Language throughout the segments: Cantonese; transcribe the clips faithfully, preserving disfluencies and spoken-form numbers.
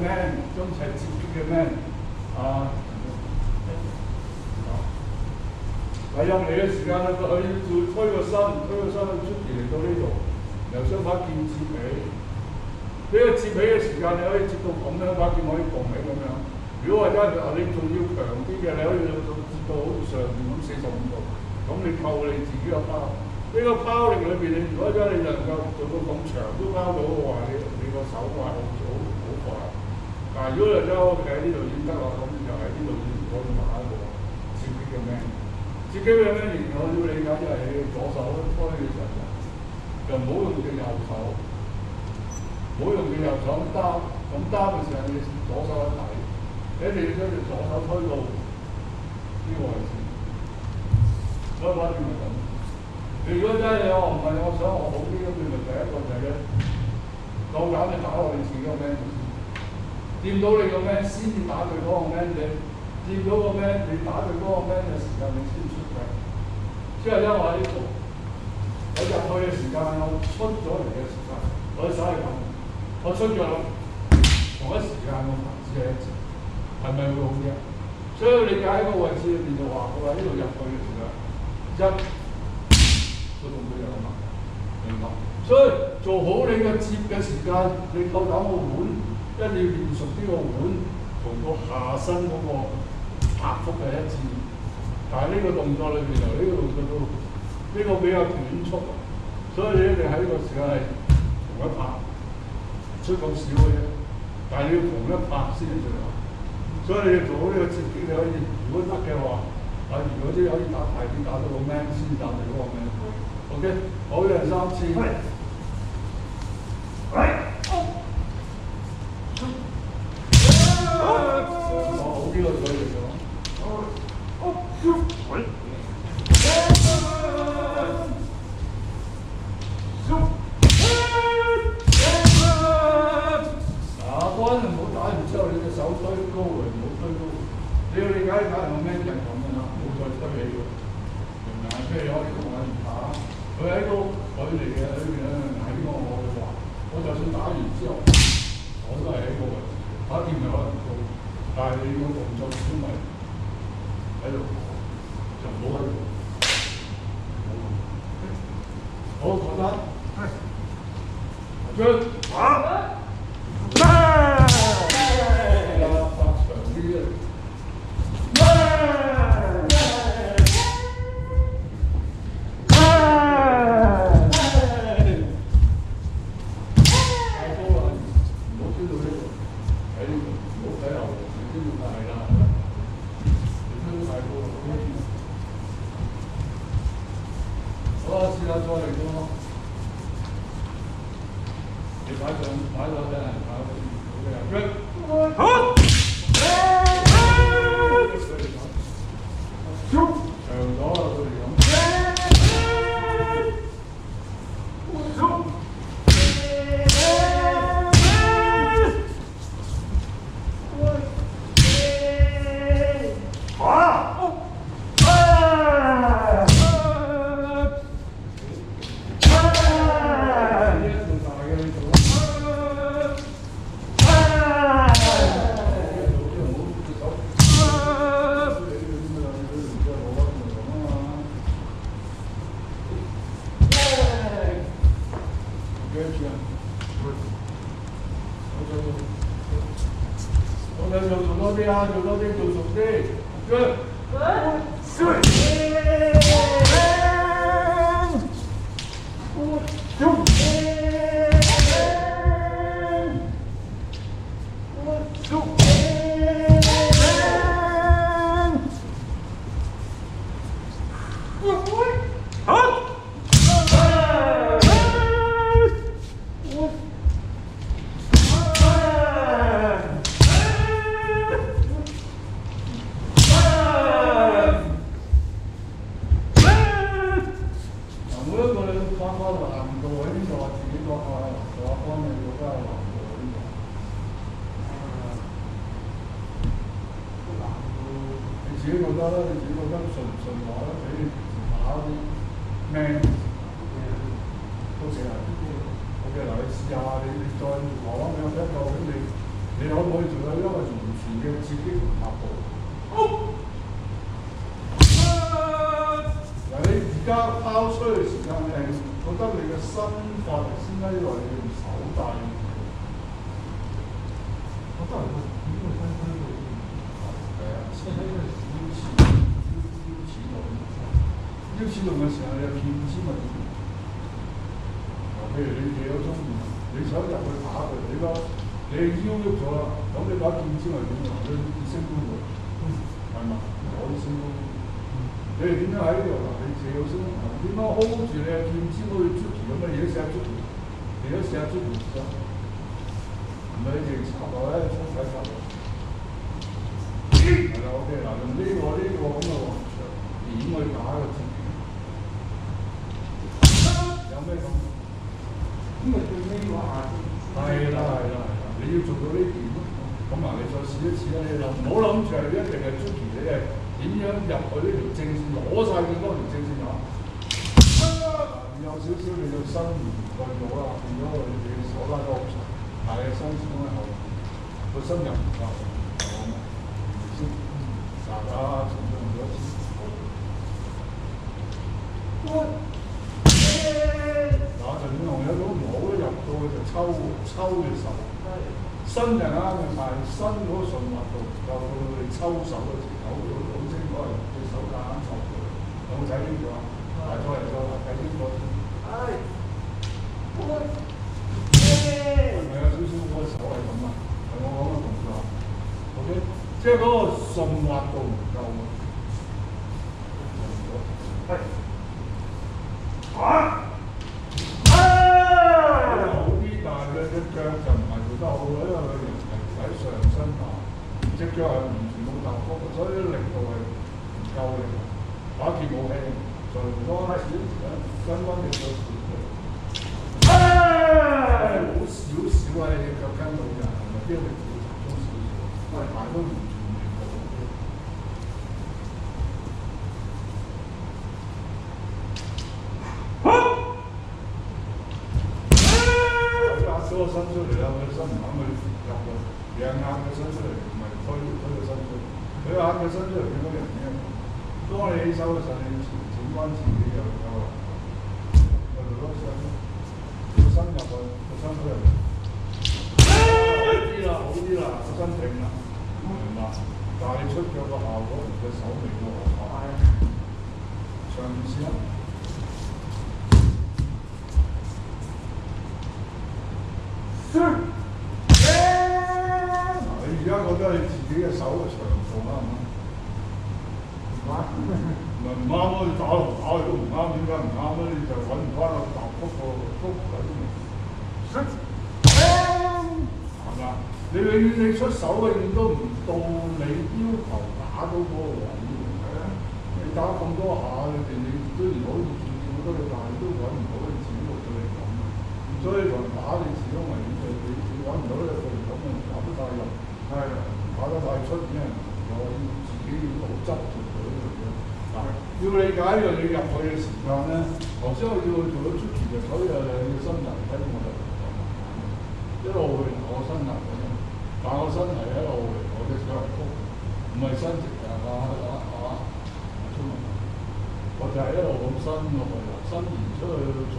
man，中齊接擊嘅 man 啊。利用你嘅時間咧，佢要做推個身，推個身出嚟嚟到呢度，由雙把劍接起。呢個接起嘅時間，你可以接到咁樣，把劍可以拱起咁樣。如果話真係你仲要強啲嘅，你可以到接到好似上面咁四十五度，咁你扣你自己個拋。呢、這個拋力裏邊，你如果真係你能夠做到咁長都拋到嘅話，你你個手係好好好快。但係如果你真係喺呢度演得啦，咁就喺呢度可以打一個接擊嘅咩？接擊嘅咩？我要理解就係你左手推嘅時候，就唔好用隻右手，唔好用隻右手咁擔，咁擔嘅時候你左手一睇，你一定要將隻左手推到呢個位置。所以話點係咁？你如果真係我唔係我想學好啲咁，你咪第一個就係咧，夠膽你打落你自己個 man 先，掂到你個 man 先至打對方個 man 你，掂到個 man 你打對方個 man 嘅時間你先出嘅。之後咧我喺呢度，我入去嘅時間我出咗嚟嘅時間，我手係咁，我出咗同一時間我行至係一致，係咪會好啲啊？所以你解喺個位置裏邊就話，我喺呢度入去嘅時間一。個動作就咁啦，明白？所以做好你嘅接嘅時間，你夠膽個腕，一定要練熟呢個腕同個下身嗰個拍幅係一致。但係呢個動作裏邊由呢個動作到呢個比較短促，所以你一定喺呢個時間係同一拍，出咁少嘅啫。但係你要同一拍先至最好。所以你要做好呢個接擊，你可以如果得嘅話，啊如果啲可以打大啲，打到個 man 先打到嗰個 man。OK， 好，一人三次。係。係。哦，好啲個嘴嚟咗。哦。哦。係。打關唔好打完之後，你隻手推高嚟，唔好推高。你要理解打人個 man 就係咁樣啦，唔好再推起佢。明唔明啊？即係可以同人打。佢喺個距離嘅裏邊咧，喺個我嘅話，我就算打完之後，我都係喺個位置，打掂就可能高，但係你個動作始終係喺度，就唔好喺度。好，講得。係。張。打。做多啲，做熟啲。Good。自己覺得啦，你自己覺得順唔順話咧，比你打啲 man 都成日 OK 嗱，你試下你你再講有一個咁你你可可以做到一個完全嘅刺激同拍步。好。嗱，你而家拋出嘅時間，你係覺得你嘅身法力先喺度，你用手帶。我都係個點會分開到？係啊，先喺個腰前、腰腰前度。腰前度嘅時候，你有劍尖咪點？嗱，譬如你企咗中意，你想入去打佢，你個你腰喐咗啦，咁你把劍尖咪點啊？你升高佢，係嘛？可以升高。你哋點樣喺呢度嗱？你射到先，點樣 hold 住你嘅劍尖好似出奇咁嘅嘢？試下出奇，你都試下出奇先。唔係你哋插落咧，衝睇插落。係啦 ，OK 嗱，用呢個呢個咁嘅橫牆點去打個字？有咩咁？咁咪最尾話係啦係啦係啦，你要做到呢點咯。咁嗱，你再試一試啦，你諗唔好諗住係一定係出奇，你係點樣入去呢條正線，攞晒咁多條正線打。有少少你要伸延去到啦，變咗你你手拉得好長，但係伸展喺後邊，個深入唔夠，好嘛？先嗱啊，重新做一次。嗱，陳志雄有種唔好咧，入到去就抽抽嘅手，伸就啱嘅，但係伸嗰個順滑度唔夠，到你抽手嘅時候，好清楚係隻手夾硬抽嘅。有冇睇清楚啊？嗱，再嚟再嚟睇清楚。係。係咪有少少嗰個手係咁啊？係我講嘅動作。OK， 即係嗰個順滑度唔夠。係。啊！隻腳就唔係做得好，因為佢人係喺上身打，隻腳係完全冇踏幅，所以力度係唔夠力。打劍冇氣，就多少少跟翻隻腳少少。好少少啊！你隻腳跟到人，係咪啲力要集中少少？因為大都完全唔夠。嗰個伸出嚟啦，佢伸唔肯去入去，你硬佢伸出嚟，唔係推推佢伸出嚟。佢硬佢伸出嚟變咗人嘅。當你起手嘅時候，你前整翻自己就夠啦。咪做多伸，要伸入去，個伸出嚟。好啲啦，好啲啦，個身定啦，明白？但係你出腳個效果同隻手未到好。上面試啦。你而家覺得你自己嘅手嘅長度啱唔啱？唔啱，唔啱咯！你打嚟打去都唔啱，點解唔啱咧？你就揾唔翻個踏幅個幅喺邊？係嘛？你永遠你出手永遠都唔到你要求打到嗰個位嘅。你打咁多下，你哋你雖然可以轉好多嘢，但係都揾唔到你自己落到嚟咁。所以同打你始終係你你揾唔到咧，佢咁啊打得太入，係打得太出嘅，我要自己要好執住佢呢樣嘢。嗱，要理解呢樣嘢入去嘅時間咧，頭先我要去做到出奇嘅，所以誒要深入睇我就一路去我身入嘅，但我身係一路我隻手係曲，唔係伸直嘅啊啊啊！出嚟，我就係一路咁伸落去，伸延出去到盡。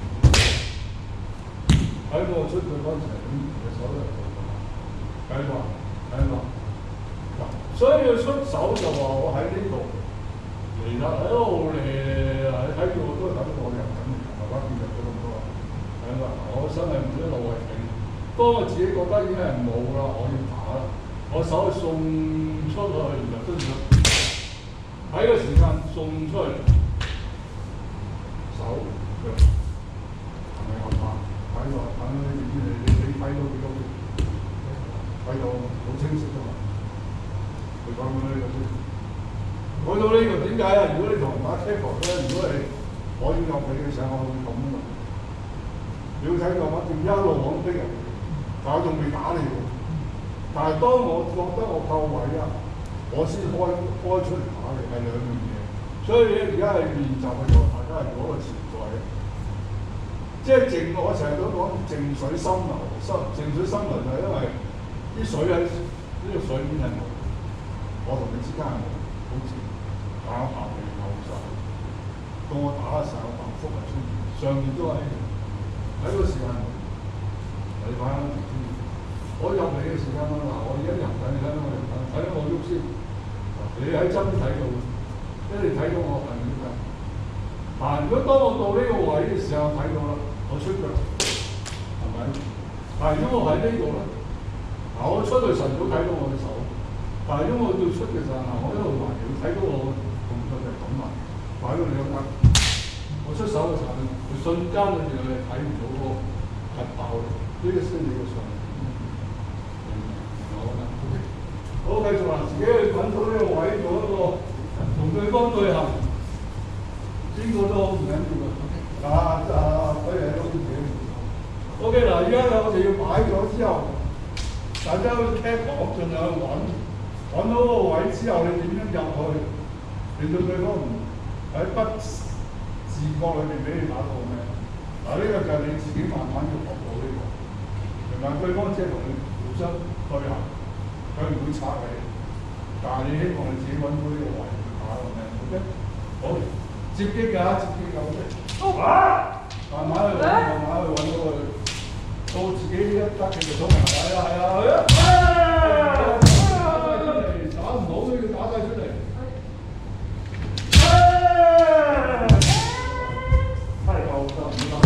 喺我出佢嗰陣時，嘅手都係做㗎，計劃計劃嗱，所以佢出手就話我喺呢度嚟啦，喺度嚟喺睇住我都係等我入緊，慢慢變入咗咁多啦，係嘛？我身係一路係頂，當我自己覺得已經係冇啦，我要打啦，我手係送出去，然後跟住喺個時間送出去，手腳係咪合拍？睇落睇你你你睇到幾多？睇到好清晰㗎嘛？佢講緊呢個先。講到呢個點解啊？如果你同人打 table 咧，如果你我要入你嘅時候，我會咁㗎嘛。你要睇到我點一路往逼人，但我仲未打你喎。但係當我覺得我夠位啊，我先開開出嚟打你，係兩樣嘢。所以咧，而家係練習嘅時候，大家係嗰個潛在嘅。即係靜，我成日都講靜水深流，深靜水深流就係因為啲水水喺呢個水面係冇，我同你之間係冇，好似打下嘅牛手。到我打嘅時候，橫幅係出現，上面都係喺個時間你擺喺條天。我入嚟嘅時間嗱，我而家入緊，你睇到我入緊，睇到我喐先。你喺側邊睇到，因為你睇到我係點㗎？但如果當我到呢個位嘅時候睇到啦，我出腳係咪？但如果我喺呢度咧，嗱我出去神都睇到我嘅手，但係因為我到出嘅時候，嗱我一路環繞睇到我動作就係咁啦，擺到你覺得我出手嘅時候，佢瞬間裏邊你睇唔到個核爆嘅，呢個先係你嘅上。好，繼續啦，自己去揾到呢個位做一個同對方對行，邊個都好唔緊要嘅。啊啊，所以係都自己。O K 嗱，而家我哋要擺咗之後，大家去 cap 講，盡量去揾，揾到個位之後，你點樣入去，令到對方唔喺不自覺裏邊俾你打到咩？嗱，呢個就係你自己慢慢要學到呢個，明白？對方即係同你互相對行。佢唔會拆你，但係你希望你自己揾到呢個位去打到咩 ？O K， 好，接擊㗎，接擊㗎 ，O K。啊！慢慢去揾，慢慢去揾到佢，到自己一得嘅就衝埋嚟啦，係啊，去啊！打晒出嚟，打唔到都要打晒出嚟。太夠得唔得？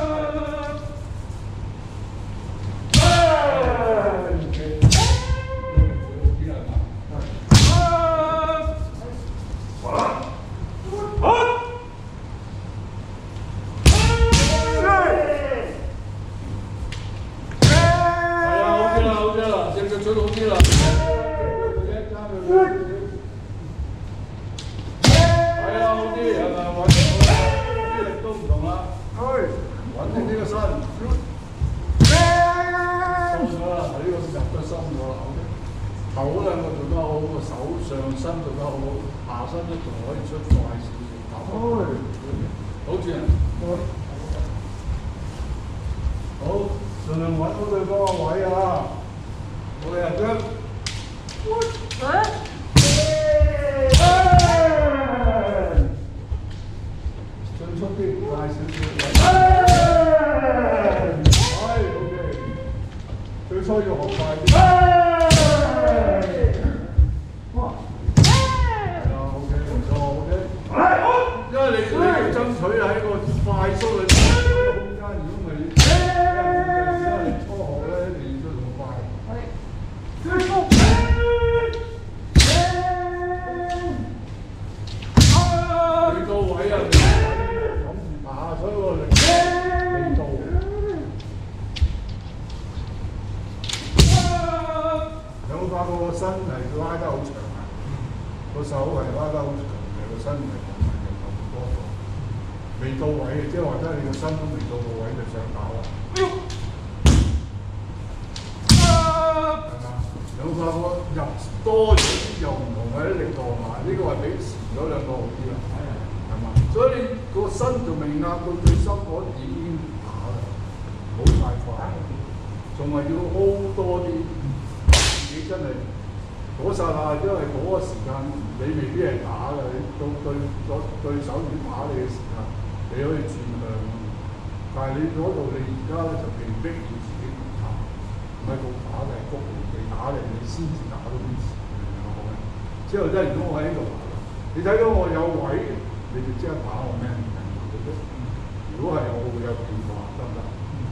頭嗰兩個做得好，個手上身做得好，下身都仲可以出快少少。好轉啊！好，盡量揾到對方個位啊！我哋入張。進速啲，快少少。係 ，OK。最初要學快啲。爭取喺個快速裏邊嘅空間，如果唔係你，因為你初學咧，你都仲快。係。你到位啊！諗住打，所以個力未到。有冇發覺個身係拉得好長啊？個手係拉得好長嘅，個身係咁長嘅咁多咗。未到位嘅，即係話真係你個身都未到個位就想打啦。係嘛？有冇發覺入多咗啲又唔同嘅力度埋？呢個係比前嗰兩個好啲啦。係嘛？所以你個身仲未壓到最深嗰點已經打啦，唔好太快，仲係要 hold 多啲。自己真係嗰剎那，因為嗰個時間你未必係打嘅，你到對對對手已經打你嘅時間。你可以轉向，但係你嗰度你而家咧就被逼要自己打，唔係局打嘅，係局你打嚟你先至打到啲錢，明唔明？之後真係如果我喺度，你睇到我有位，你就即刻打我咩？如果係我會有變化，得唔得？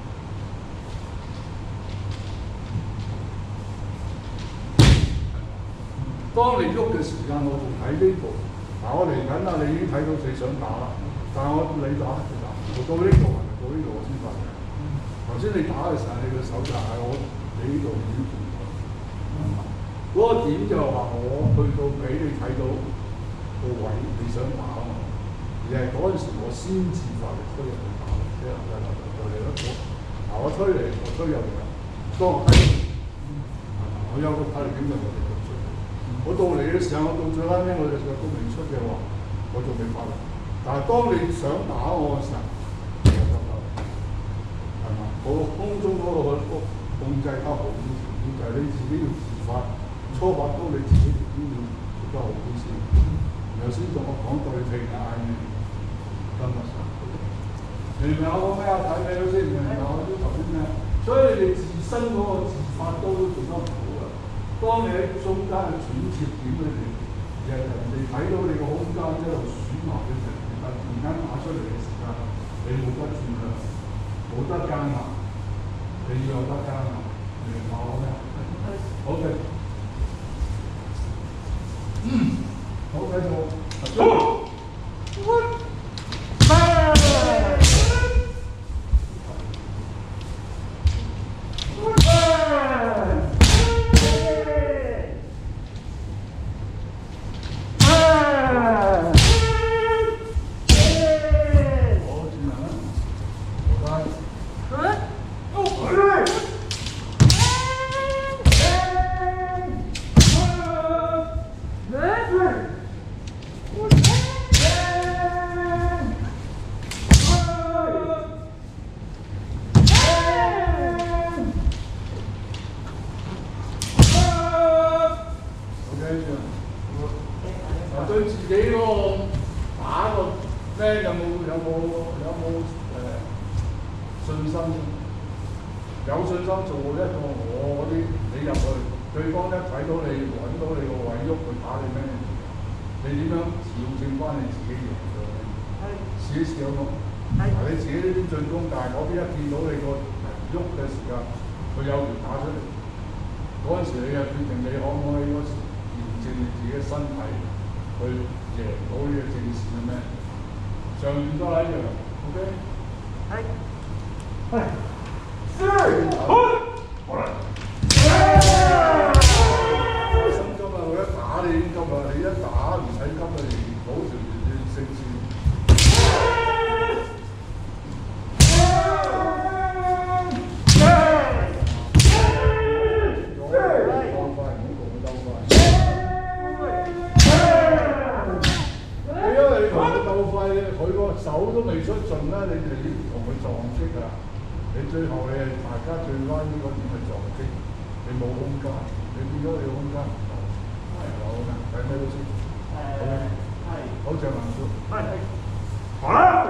當你喐嘅時間，我仲喺呢度，嗱我嚟緊啦，你已經睇到你想打啦。但係我你打其實我到呢度係咪到呢度我先發嘅？頭先你打嘅時候，你個手就係我你呢度已經掂咗，嗰、嗯、個點就係話我去到俾你睇到個位你想打啊嘛，而係嗰陣時我先至發力推入去打，即係就就就嚟得咗。嗱我推嚟我推入嚟啦，當我睇，我有個睇力點就我哋就出。我到嚟嘅時候，我到最拉尾我隻腳都未出嘅話，我仲未發力。但係當你想打我嘅時候，就得啦，係嘛？我空中嗰個控制得好啲。 就係你自己要自發，初發到你自己條邊要做得好啲先。然後先同我講對聽啊，你今日上，明唔明我講咩啊？睇睇到先，明唔明我啲頭先咩？所以你自身嗰個自發都做得唔好啊。當你喺中間嘅轉折點裏邊，人哋睇到你個空間一路選落嘅時候，突然間打出嚟嘅時間，你冇得轉啦，冇得加壓，你要有得加壓，明白我咩？好嘅，嗯，好繼續。好。對自己嗰個打個咩有冇有冇有冇誒信心？有信心做一個我嗰啲，你入去，對方一睇到你揾到你個位喐，佢打你咩？你點樣調整翻你自己贏咗？試一試好冇？嗱，你自己呢邊進攻，但係嗰邊一見到你個人喐嘅時間，佢有條打出嚟，嗰陣時你就決定你可唔可以嗰時驗證你自己嘅身體。去贏到呢個正線嘅咩？上面都係一樣 ，OK？係，係，好，好啦。心急啊！我一打你已經急啦，你一打唔使急啊，你好條條正線。佢個手都未出盡啦，你就要同佢撞擊㗎啦。你最後你係大家最拉呢個點係撞擊，你冇空間，你變咗你個空間唔夠。係好嘅，睇咩都先。好嘅，係。好像難度。係。好。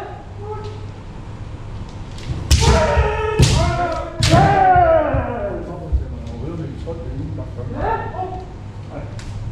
我都未出，你已經突緊。係。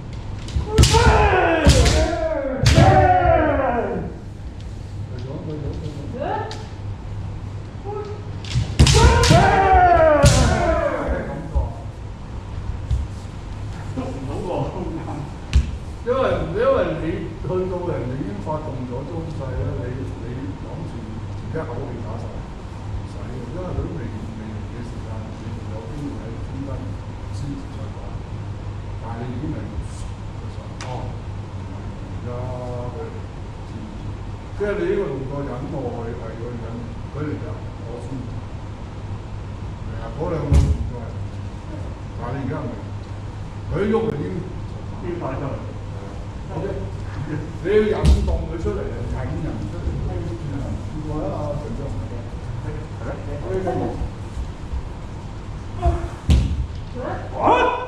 因為因為你去到人哋已經發動咗攻勢咧，你你諗住而家口氣打晒，唔使嘅，因為佢都未未嚟嘅時間，你仲有機會喺中間先至再講。但係你已經係其實哦，而家佢即係你呢個動作引落去係個引佢嚟入我先，係啊，嗰兩個動作係，但係你而家唔係，佢喐就已經飆快出嚟。O K， 你要引動佢出嚟，引人出嚟。試過啦，阿徐總。係啦。O K，繼續。啊！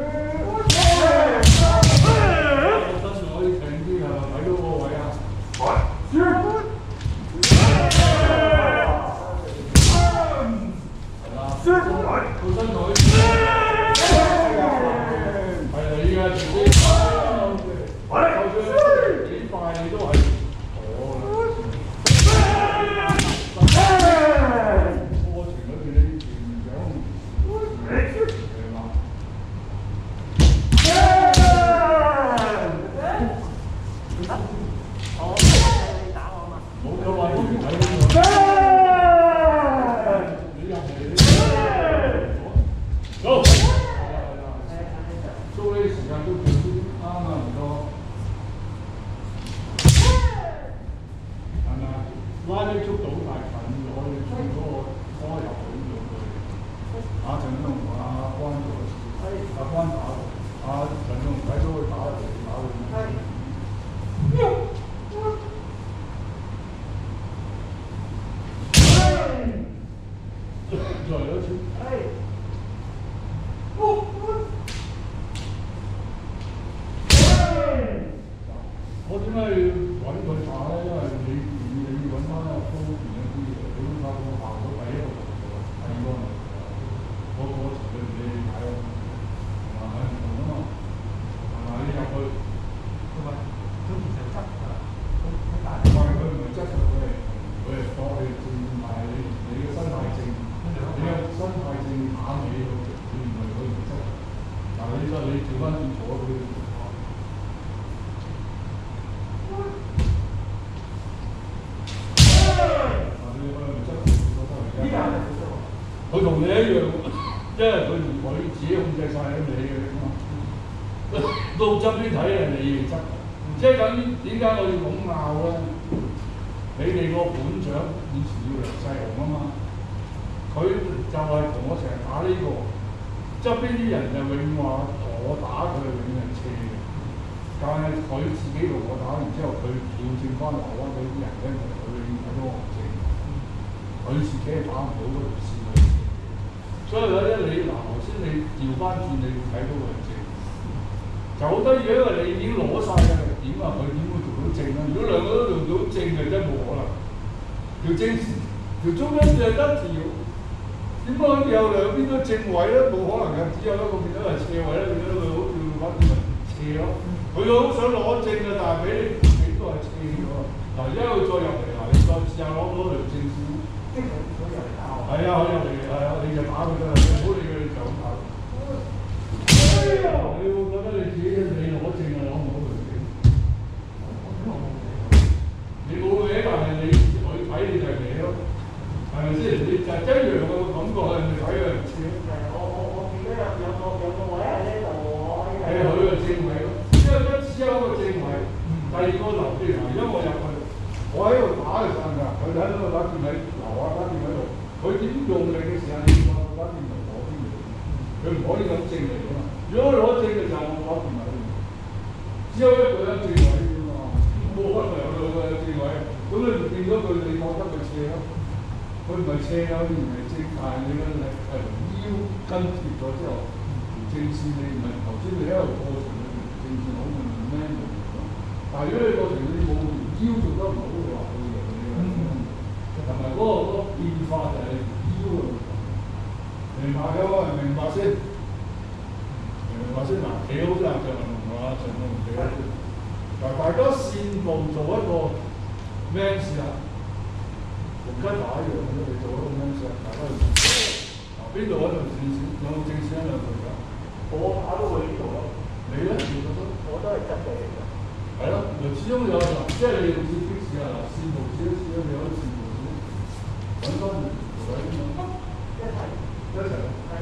我身可以平啲係咪？睇到個位啊！係啦。個身可以。係啊！依家自己。就算幾快你都係我啦。過程裏邊你成長係嘛？我你打我嘛？冇咗話都唔睇呢個。你入嚟好。租呢時間都幾啱啊，唔錯。 點解要揾佢打咧？因為你你你揾翻個方便一啲嘢，你會發覺效果第一個同做，第二個咪嗰個程序你睇咯，係咪唔同啊嘛？係咪你入去？ 佢話佢其實執㗎，佢佢打唔係佢唔係質佢係佢係當你正賣你你嘅生態正，你嘅生態正打你佢佢唔係佢唔質，但係你就你調翻轉坐佢。佢同你一樣，因為佢唔佢自己控制晒你嘅嘛。到側邊睇係你嘅質，即係等於點解我要咁拗咧？你哋個本長以前要梁世雄啊嘛，佢就係同我成日打呢、這個，側邊啲人就永話我打佢永係斜嘅，但係佢自己同我打完之後，佢調轉翻台灣嗰啲人咧，佢永遠睇到我正，佢自己係打唔到嗰條線嘅。所以咧，你嗱頭先你調翻轉，你會睇到佢正，就好得意，因為你已經攞晒嘅點啊，佢點會做到正啊？如果兩個都做到正嘅，真係冇可能。條正條中間就係得條，點解佢有兩邊都正位咧？冇可能嘅，只有一個變咗係斜位咧，變咗佢好似反轉嚟斜咯。佢好想攞正嘅，但係俾你你都係斜咗。嗱，而家佢再入嚟，嗱你再試下攞到條正線。 即係佢佢入嚟打我。 係啊，佢入嚟係啊，你就打佢得啦，唔好理佢就咁打。哎呀！你會覺得你自己你攞正啊，攞唔到佢正。你冇嘅，但係你佢睇你就係歪咯，係咪先？你就一樣嘅感覺係咪睇佢唔似咯？ 係我我我見到有有個有個位喺呢度，我可以。 係啊，佢個正位咯，因為一只有一個正位，第二個留啲嗱，因為我入去，我喺度打就散㗎，佢喺度打電位留啊，打電位度。佢點用力嘅時候，你要攞電咪攞邊嚟？佢唔可以咁正嚟㗎嘛。如果佢攞正嘅時候，我攞電咪只有一個人正位啫嘛，冇可能有兩個人正位。咁你變咗佢，你覺得佢斜咯？佢唔係斜啊，佢唔係正，但係你個力係腰跟貼咗之後，條正線你唔係頭先你一路過程裏邊正線好咪咩冇咯？但係如果你過程你冇腰做得唔好嘅話，佢就你個。同埋嗰個嗰個變化就係腰嘅問題，明白嘅喎，明白先，明白先嗱，幾好啫，就係同啊陳龍幾好。嗱，大家線步做一個咩事啊？同跟打一樣嘅，你做一個咩事啊？大家去嗱邊度嗰條正線有冇正線喺兩度㗎？ 我打到去呢度咯。 你咧？ 我都係執嘅嚟㗎。 係咯，始終有嗱，即係你用線的士啊，嗱線步少少，你可以線步少。揾多條位咁樣， 一齊一齊。係。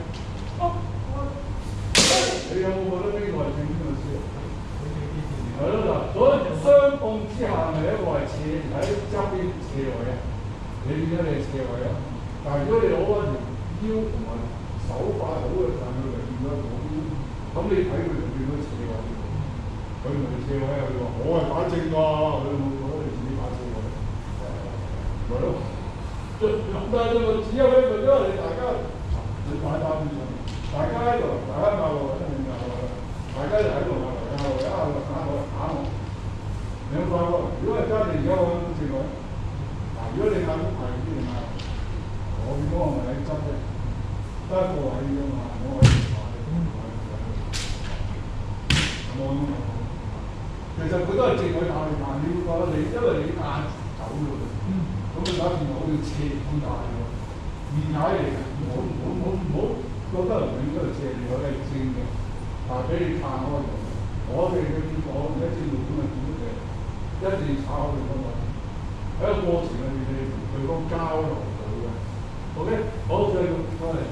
你有冇覺得邊個係正邊個先？係咯嗱，所以相碰之下，咪一個係斜喺側邊斜位啊。你點解你係斜位啊？但係如果你攞翻條腰同埋手法好嘅時候，佢咪變咗嗰邊。咁你睇佢就變咗斜位。佢唔係斜位啊！佢話我係打正㗎，佢冇覺得你自己打斜位。咪咯。咁但係就只有一個，因為你大家你擺打邊上，大家喺度，大家鬧我，一定鬧我，大家就喺度鬧我，鬧我，一鬧打我，打我。你有冇發覺？如果係真係而家我咁正位，嗱，如果你嗌都係邊度嗌？我變咗我咪喺側啫，得一個位啫嘛，我可以打你，我可以打你。有冇咁講？其實佢都係正位打你，但係你會覺得你，因為你眼走咗啦。咁你打電話好似斜咁大喎，面解嚟嘅，唔好唔好唔好唔好覺得人哋嗰度斜嚟，我係正嘅，但係俾你撐開咗。我哋嘅結果一正路咁咪點嘅，一定炒佢㗎嘛。喺個過程裏面，你同對方交流到嘅。OK，好，繼續翻嚟。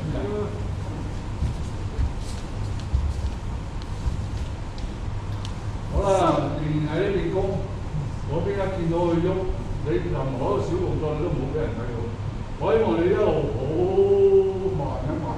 好啦，仍然喺呢邊攻，嗰邊一見到佢喐。你任何一個小動作你都冇俾人睇到，我希望你一路好慢一慢